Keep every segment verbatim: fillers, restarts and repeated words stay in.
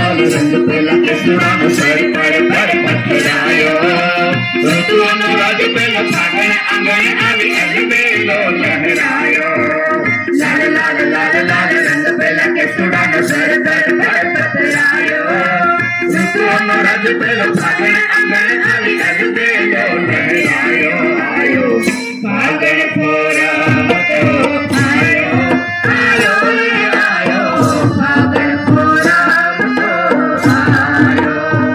लाल रंग पेला Krishna no sir पर पर पथरायो ऋतु अनुराग पेला फागण आंगण आवी अजबेलो लहरायो लाल लाल लाल लाल रंग पेला कृष्णा नो सर पर पर पथरायो ऋतु अनुराग पेला फागण आंगण आवी अजबेलो लहरायो आयो फागण फोरा आयो आयो आयो फागण फोरा आयो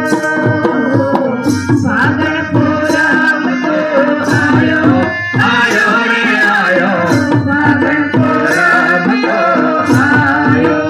फागण फोरा आयो आयो रे आयो फागण फोरा आयो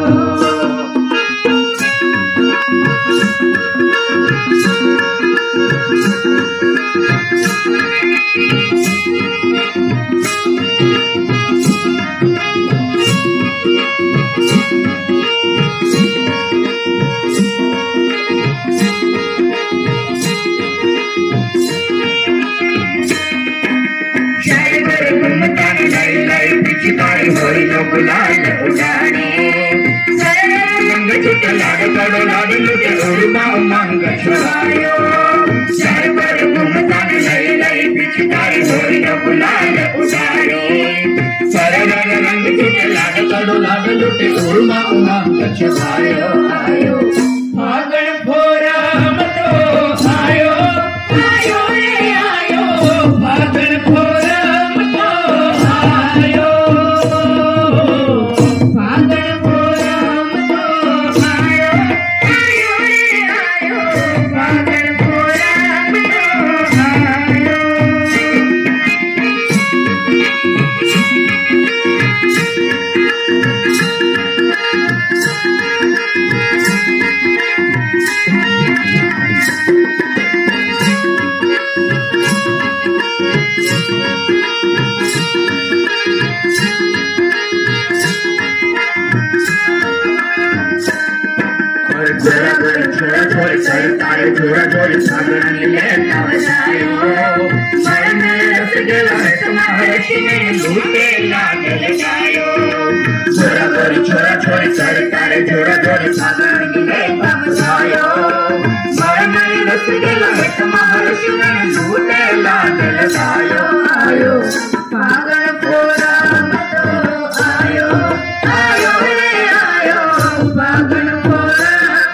चितारी होई नो गुलाल उड़ाने रंग छुटे लाड कड़ो लाड लुटे उड़मा उमंग छुआयो सर पर घूमतान लई लई चितारी होई नो गुलाल उड़ाने सर रंग रंग छुटे लाड कड़ो लाड लुटे उड़मा उमंग छुआयो आयो फागण फोरा मतो आयो आयो रे आयो फागण फोरा मतो आयो तारे छोरा छोरी सागण लेता बजायो मरण रस गेला समाहर्षि में लूटे लागल जायो छोरा छोरी छोरा छोरी सर तारे छोरा छोरी सागण लेता बजायो मरण रस गेला समाहर्षि में लूटे लागल जायो आयो फागण फोरा मतो आयो आयो रे आयो फागण फोरा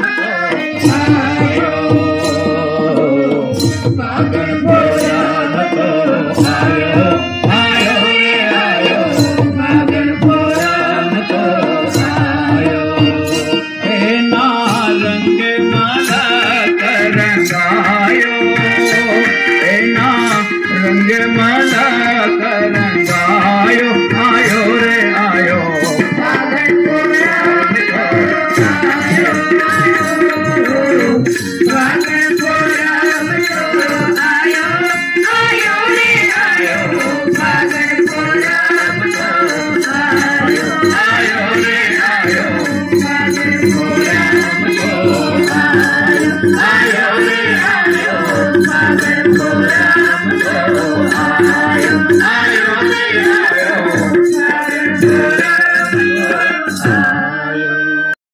फागण फोरा मतो आयो आयो रे आयो फागण फोरा मतो आयो हे ना रंग माला करंगायो हे ना रंग माला करंगायो आयो रे आयो फागण फोरा मतो आयो फागण फोरा Yeah.